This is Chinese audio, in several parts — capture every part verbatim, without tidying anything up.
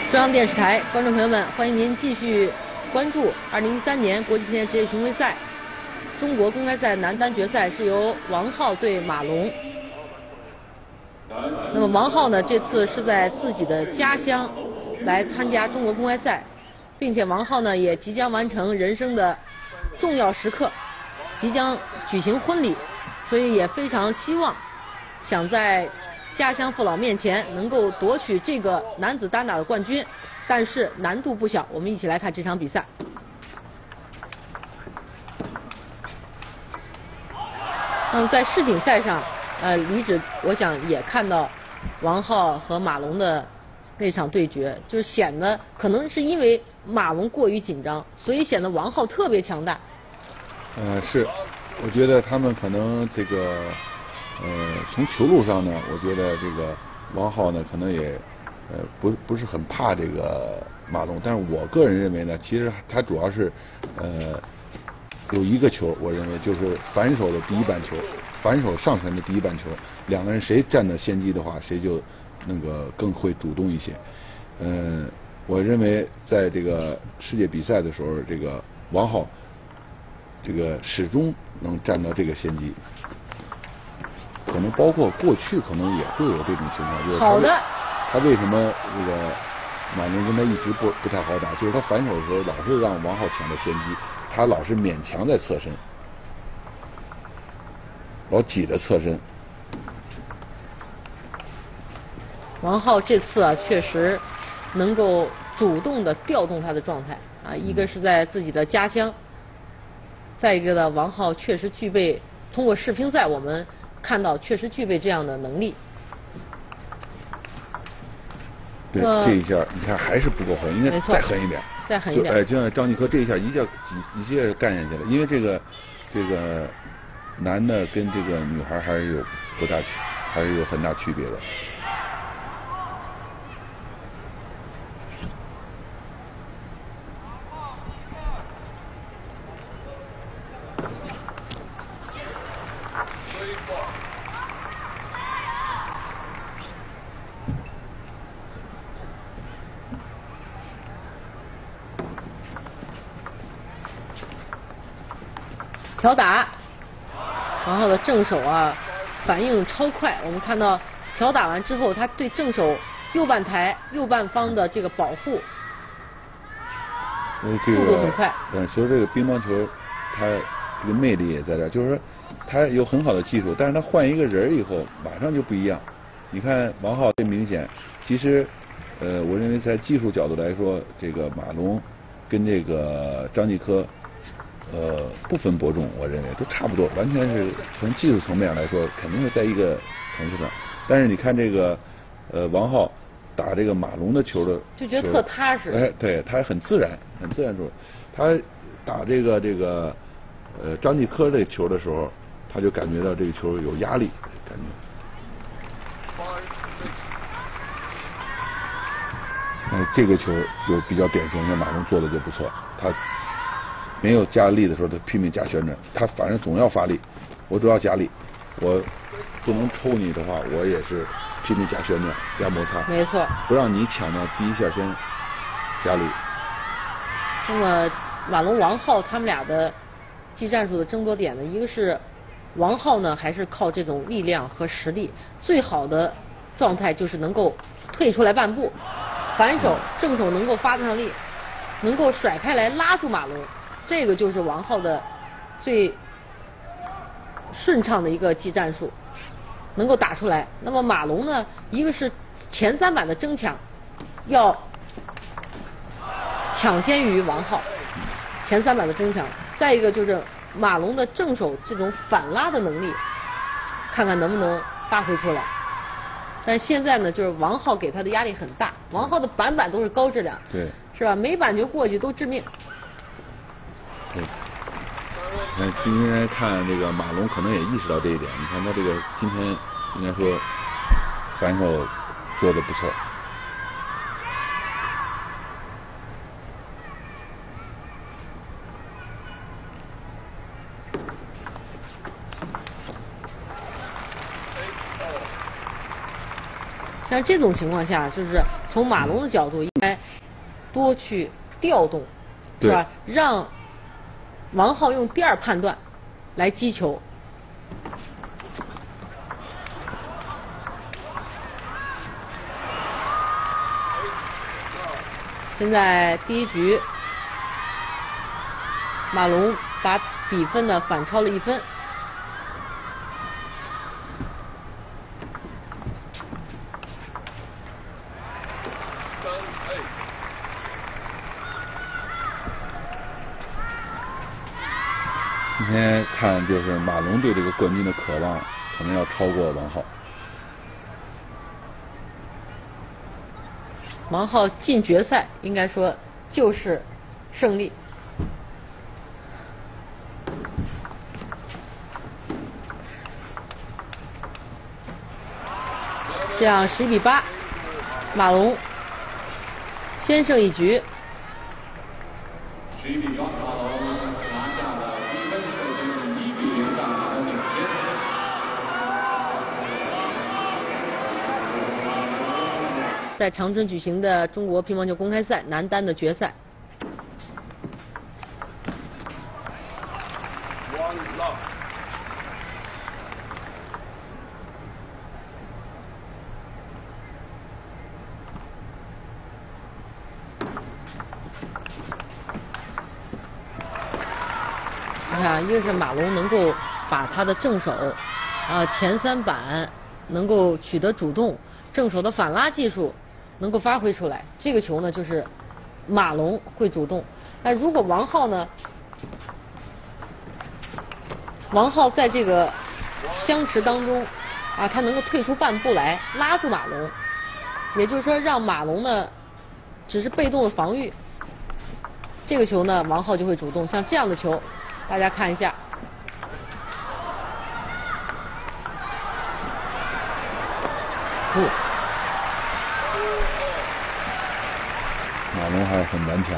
中央电视台观众朋友们，欢迎您继续关注二零一三年国际田径职业巡回赛中国公开赛男单决赛，是由王皓对马龙。那么王皓呢，这次是在自己的家乡来参加中国公开赛，并且王皓呢也即将完成人生的重要时刻，即将举行婚礼，所以也非常希望想在家乡父老面前能够夺取这个男子单打的冠军，但是难度不小。我们一起来看这场比赛。那么在世锦赛上，呃，李芷我想也看到王皓和马龙的那场对决，就是显得可能是因为马龙过于紧张，所以显得王皓特别强大。 呃，是，我觉得他们可能这个。呃，从球路上呢，我觉得这个王皓呢，可能也呃不不是很怕这个马龙，但是我个人认为呢，其实他主要是呃有一个球，我认为就是反手的第一板球，反手上旋的第一板球，两个人谁占的先机的话，谁就那个更会主动一些。嗯、呃，我认为在这个世界比赛的时候，这个王皓这个始终能占到这个先机。可能包括过去可能也会有这种情况，就是好的， 他为什么这个马龙跟他一直不不太好打，就是他反手的时候老是让王皓抢的先机，他老是勉强在侧身，老挤着侧身。 王皓这次啊，确实能够主动的调动他的状态啊，一个是在自己的家乡，再一个呢，王皓确实具备，通过世乒赛我们看到确实具备这样的能力。 对，这一下你看还是不够狠，应该再狠一点， 再狠一点。 哎，就像张继科这一下一下一一下干下去了，因为这个这个男的跟这个女孩还是有不大区，还是有很大区别的。 挑打，王皓的正手啊，反应超快。我们看到挑打完之后，他对正手右半台右半方的这个保护， 这个、 速度很快。 嗯，其实这个乒乓球，它这个魅力也在这儿，就是说它有很好的技术，但是它换一个人以后，马上就不一样。你看王皓最明显，其实，呃，我认为在技术角度来说，这个马龙跟这个张继科。呃，不分伯仲，我认为都差不多，完全是从技术层面上来说，肯定是在一个层次上。但是你看这个，呃，王皓打这个马龙的球的， 就觉得特踏实。 哎，对，他很自然，很自然做。他打这个这个，呃，张继科这球的时候，他就感觉到这个球有压力，感觉。呃，这个球就比较典型，像马龙做的就不错，他。没有加力的时候，他拼命加旋转，他反正总要发力。我主要加力，我不能抽你的话，我也是拼命加旋转、加摩擦。 没错。 不让你抢到第一下先加力。 那么马龙、王皓他们俩的技战术的争夺点呢，一个是王皓呢，还是靠这种力量和实力，最好的状态就是能够退出来半步，反手正手能够发得上力，能够甩开来拉住马龙。这个就是王皓的最顺畅的一个技战术，能够打出来。那么马龙呢，一个是前三板的争抢要抢先于王皓，前三板的争抢；再一个就是马龙的正手这种反拉的能力，看看能不能发挥出来。但是现在呢，就是王皓给他的压力很大，王皓的板板都是高质量， 对， 是吧？每板球过去都致命。 对，那今天看这个马龙可能也意识到这一点。你看他这个今天应该说反手做的不错。 像这种情况下，就是从马龙的角度应该多去调动，是吧？让王皓用第二判断来击球。现在第一局，马龙把比分呢反超了一分。 今天看就是马龙对这个冠军的渴望，可能要超过王皓。 王皓进决赛，应该说就是胜利。这样十一比八，马龙先胜一局。 十一比八，马龙拿下了比分，首先是一比零的领先。 在长春举行的中国乒乓球公开赛男单的决赛。你看，一个是马龙能够把他的正手，啊前三板能够取得主动，正手的反拉技术能够发挥出来。这个球呢，就是马龙会主动。那如果王皓呢？王皓在这个相持当中，啊，他能够退出半步来拉住马龙，也就是说让马龙呢只是被动的防御。这个球呢，王皓就会主动。像这样的球，大家看一下。 哦，马龙还是很顽强。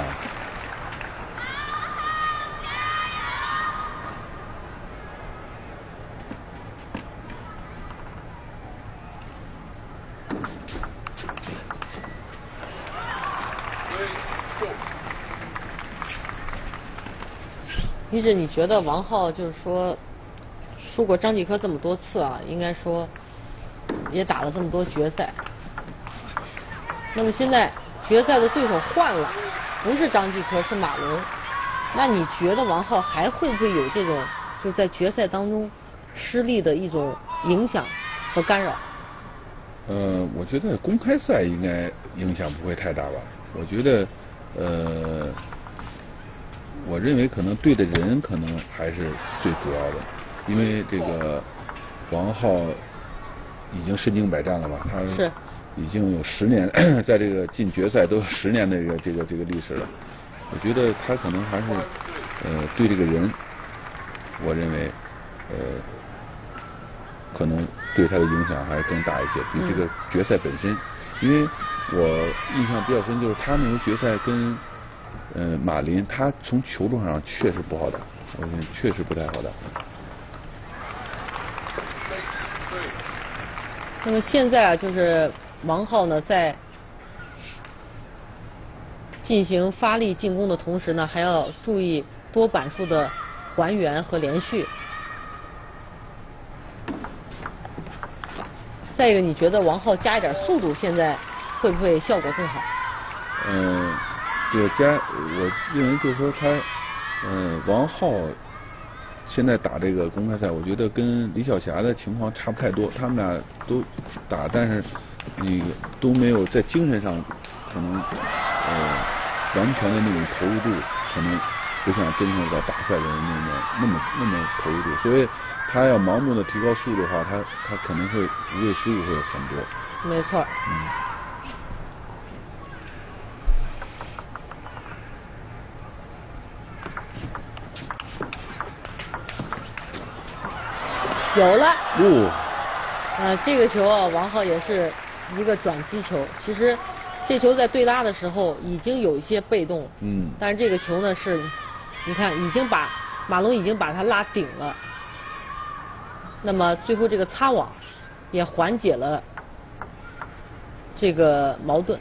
一直你觉得王皓就是说输过张继科这么多次啊，应该说也打了这么多决赛。那么现在决赛的对手换了，不是张继科，是马龙。那你觉得王皓还会不会有这种就在决赛当中失利的一种影响和干扰？ 呃，我觉得公开赛应该影响不会太大吧。我觉得，呃，我认为可能对的人可能还是最主要的，因为这个王皓已经身经百战了吧，他是已经有十年，在这个进决赛都有十年的这个这个这个历史了。我觉得他可能还是呃对这个人，我认为呃可能对他的影响还是更大一些，比这个决赛本身。因为我印象比较深，就是他那个决赛跟呃马林，他从球路上确实不好打，我觉得确实不太好打。 那么现在啊，就是王皓呢在进行发力进攻的同时呢，还要注意多板数的还原和连续。再一个，你觉得王皓加一点速度，现在会不会效果更好？ 嗯，对，加我认为就是说他，嗯，王皓现在打这个公开赛，我觉得跟李晓霞的情况差不太多，他们俩都打，但是你都没有在精神上可能呃完全的那种投入度，可能不像真正在打赛的人那么那么那么投入度，所以他要盲目的提高速度的话，他他可能会无谓失误会很多。 没错。 嗯。 有了。 哦。 呃，这个球啊，王皓也是一个转击球。其实这球在对拉的时候已经有一些被动。 嗯。 但是这个球呢是，你看已经把马龙已经把他拉顶了。那么最后这个擦网也缓解了这个矛盾。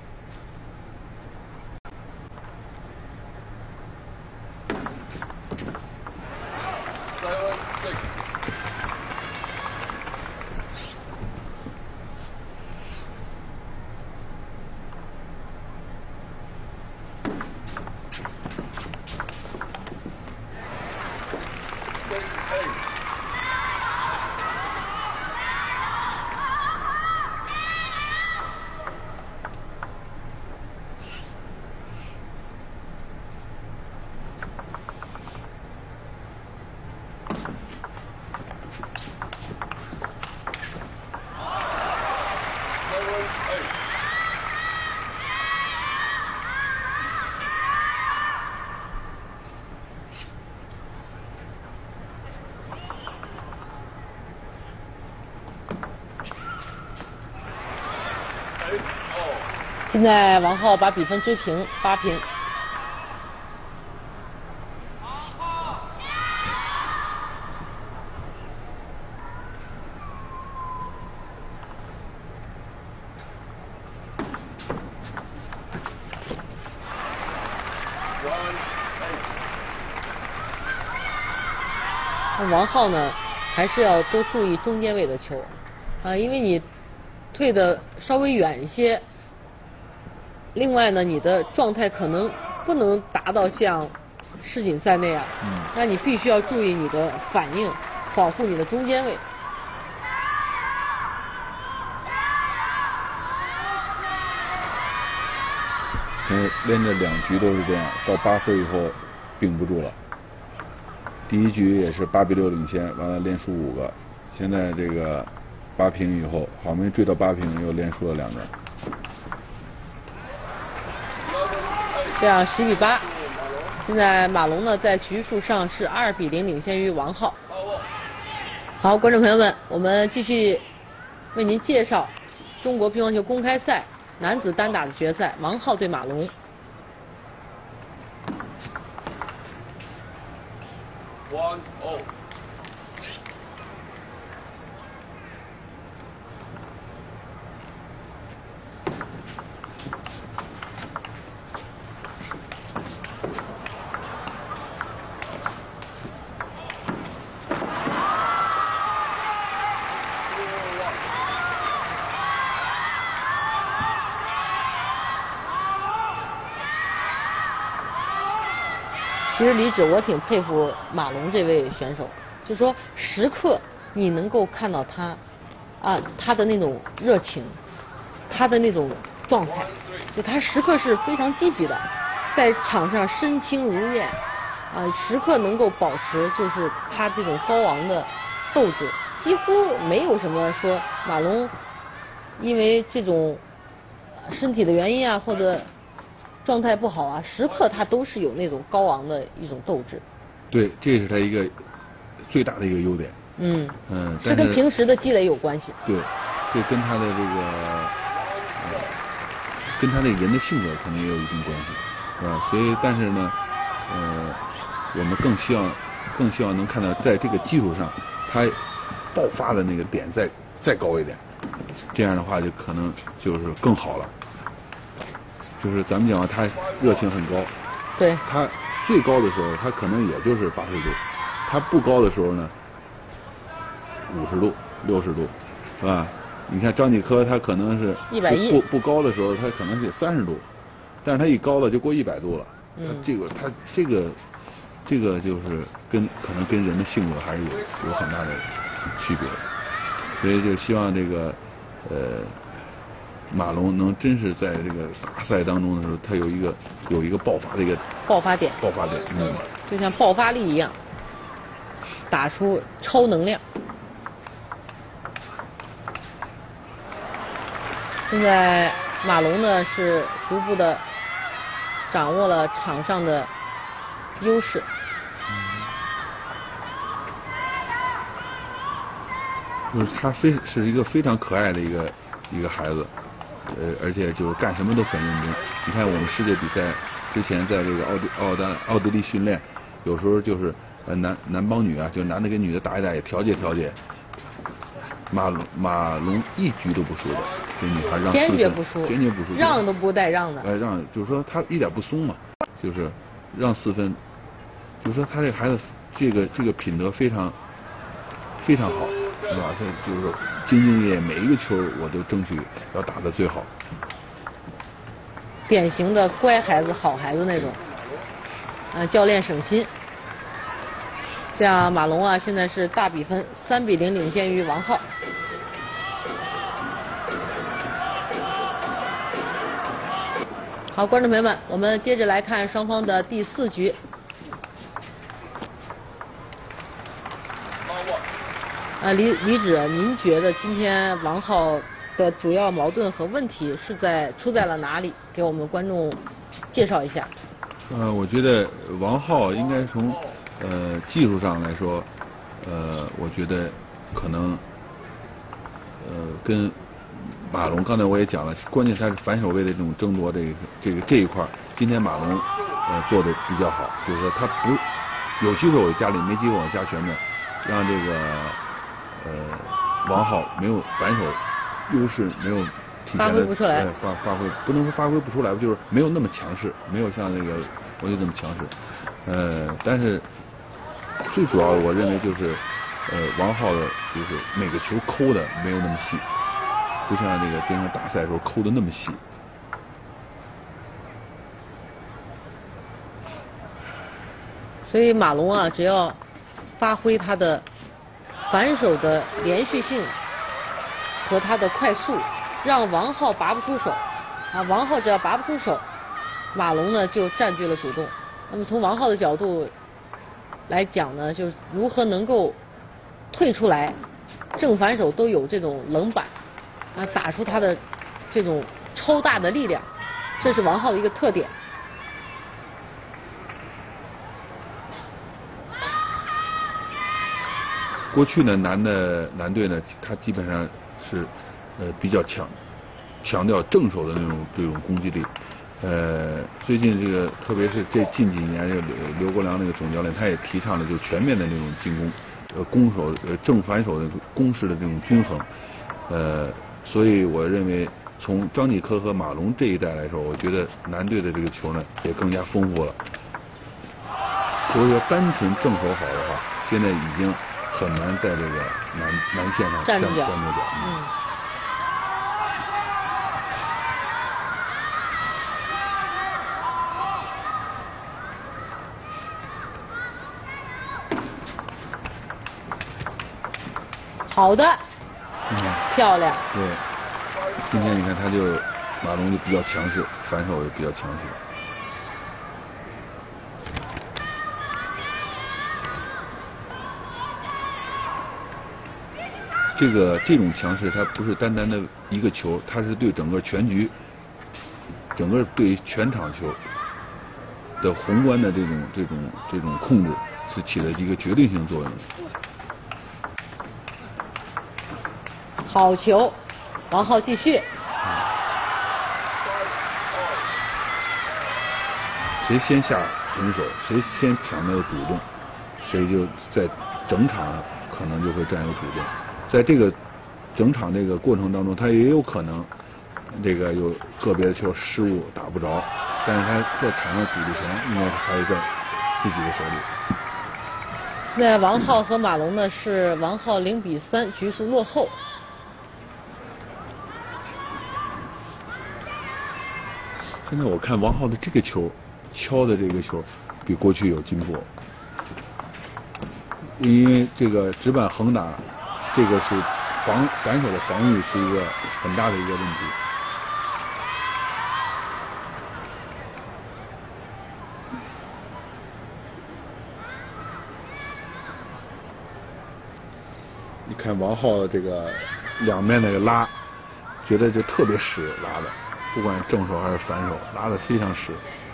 现在王浩把比分追平，八平。那王浩呢，还是要多注意中间位的球，啊，因为你退的稍微远一些。另外呢，你的状态可能不能达到像世锦赛那样，嗯，那你必须要注意你的反应，保护你的中间位。 嗯，连着两局都是这样，到八分以后并不住了。第一局也是八比六领先，完了连输五个，现在这个八平以后，好不容易追到八平，又连输了两个。 这样十比八，现在马龙呢在局数上是二比零领先于王浩。好，观众朋友们，我们继续为您介绍中国乒乓球公开赛男子单打的决赛，王浩对马龙。 One oh。 其实李芷，我挺佩服马龙这位选手，就说时刻你能够看到他，啊，他的那种热情，他的那种状态，就他时刻是非常积极的，在场上身轻如燕，啊，时刻能够保持就是他这种高昂的斗志，几乎没有什么说马龙因为这种身体的原因啊，或者状态不好啊，时刻他都是有那种高昂的一种斗志。 对，这是他一个最大的一个优点。 嗯嗯， 是跟平时的积累有关系。 对，这跟他的这个、呃、跟他这个人的性格可能也有一定关系，是吧？所以，但是呢，呃，我们更希望更希望能看到在这个基础上，他爆发的那个点再再高一点，这样的话就可能就是更好了。就是咱们讲他热情很高， 对， 他最高的时候他可能也就是八十度，他不高的时候呢五十度、六十度，是吧？你看张继科他可能是一百一， 不不高的时候他可能是三十度，但是他一高了就过一百度了。 嗯， 他这个他这个这个就是跟可能跟人的性格还是有有很大的区别，所以就希望这个呃。马龙能真是在这个大赛当中的时候，他有一个有一个爆发的一个爆发点， 爆发点，嗯， 就像爆发力一样，打出超能量。现在马龙呢是逐步的掌握了场上的优势。 就是他非是一个非常可爱的一个一个孩子。呃，而且就是干什么都很认真。你看我们世界比赛之前在这个奥地奥丹奥地利训练，有时候就是呃男男帮女啊，就男的跟女的打一打，也调节调节。马龙马龙一局都不输的， 这女孩让四分， 坚决不输， 坚决不输， 让都不带让的。 哎，让就是说她一点不松嘛，就是让四分，就是说她这个孩子这个这个品德非常非常好，是吧？他就是说兢兢业业，每一个球我都争取要打得最好。 典型的乖孩子、好孩子那种，呃，教练省心。这样马龙啊，现在是大比分三比零领先于王皓。好，观众朋友们，我们接着来看双方的第四局。呃，李李指，您觉得今天王皓的主要矛盾和问题是在出在了哪里？给我们观众介绍一下。 呃，我觉得王皓应该从呃技术上来说，呃，我觉得可能呃跟马龙，刚才我也讲了，关键他是反手位的这种争夺这个这个这一块，今天马龙呃做的比较好，就是说他不有机会我加力，没机会我加拳的，让这个呃王皓没有反手优势没有体现的， 发挥不出来， 呃、发发挥不能说发挥不出来，就是没有那么强势，没有像那个国际这么强势，呃，但是最主要我认为就是呃王皓的就是每个球抠的没有那么细。不像这个经常大赛的时候抠的那么细。 所以马龙啊，只要发挥他的反手的连续性和他的快速，让王皓拔不出手啊，王皓只要拔不出手，马龙呢就占据了主动。那么从王皓的角度来讲呢，就是如何能够退出来，正反手都有这种冷板。啊，打出他的这种超大的力量，这是王皓的一个特点。 过去呢，男的男队呢，他基本上是呃比较强强调正手的那种这种攻击力。呃，最近这个特别是这近几年，这个刘刘国梁那个总教练，他也提倡了就全面的那种进攻，呃，攻守呃正反手的攻势的这种均衡，呃。所以我认为，从张继科和马龙这一代来说，我觉得男队的这个球呢也更加丰富了。所以说，单纯正手好的话，现在已经很难在这个男男线上站住脚。 站住脚。 嗯。好的。 嗯， 漂亮。 对，今天你看他就马龙就比较强势，反手也比较强势。这个这种强势，它不是单单的一个球，它是对整个全局、整个对全场球的宏观的这种这种这种控制，是起了一个决定性作用。 好球，王皓继续。 谁先下狠手，谁先抢到主动，谁就在整场可能就会占有主动。在这个整场这个过程当中，他也有可能这个有个别的球失误打不着，但是他在场上主动权应该还是在自己的手里。 现在王皓和马龙呢是王皓零比三局数落后。 现在我看王皓的这个球，敲的这个球，比过去有进步。因为这个直板横打，这个是防反手的防御是一个很大的一个问题。你看王皓这个两面那个拉，觉得就特别实拉的。不管正手还是反手，拉得非常实。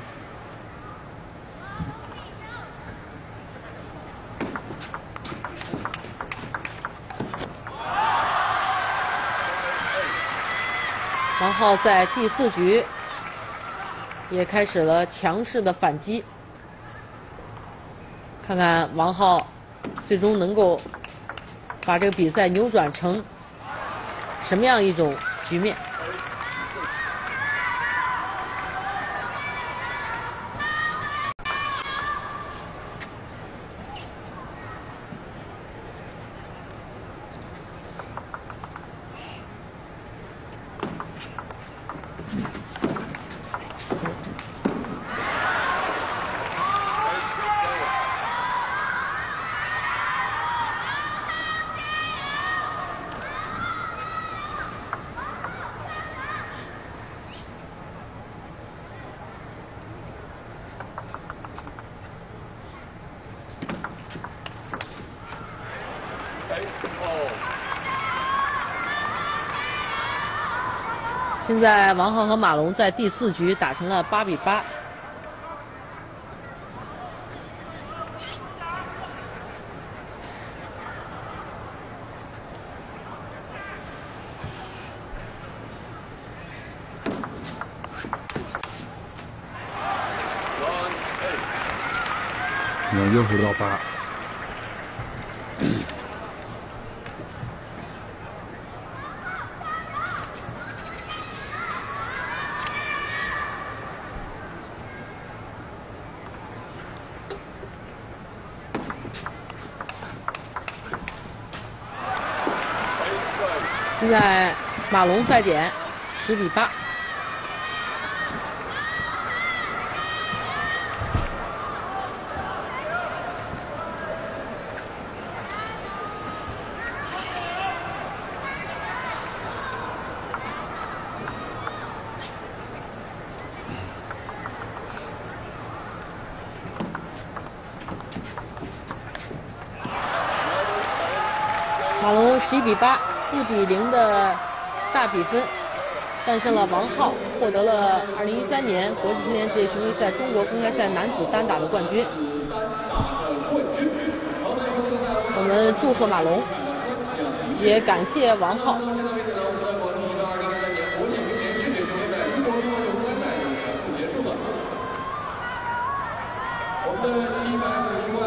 王皓在第四局也开始了强势的反击，看看王皓最终能够把这个比赛扭转成什么样一种局面。 现在王浩和马龙在第四局打成了八比八。 嗯，又回到八。 现在马龙赛点十比八。马龙十一比八，四比零的大比分战胜了王浩，获得了二零一三年国际青年职业巡回赛中国公开赛男子单打的冠军。我们祝贺马龙，也感谢王浩。 我们的七百五十